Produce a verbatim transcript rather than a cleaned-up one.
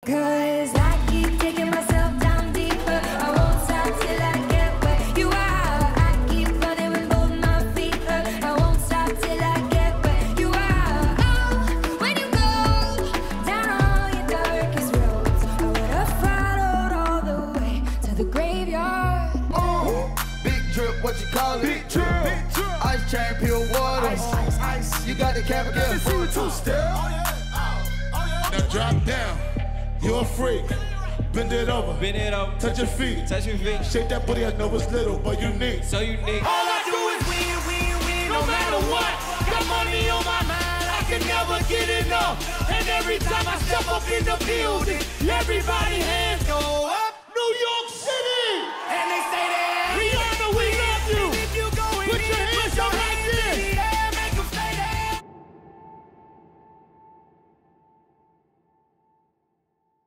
Cause I keep taking myself down deeper. I won't stop till I get where you are. I keep running with both my feet up. I won't stop till I get where you are. Oh, when you go down all your darkest roads, I would have followed all the way to the graveyard. Oh, big drip, what you call it? Big drip, big drip. Ice chain, pure water. Ice, ice, ice. You got the cap again. Let me see you two step. Oh, yeah. Oh, yeah. Now drop down. You're a freak. Bend it over. Bend it over. Touch your feet. Touch your feet. Shake that booty. I know it's little, but unique. So unique. All I do is win, win, win, no matter what. Got money on my mind, I can never get enough. And every time I step up in the building, everybody hands go up.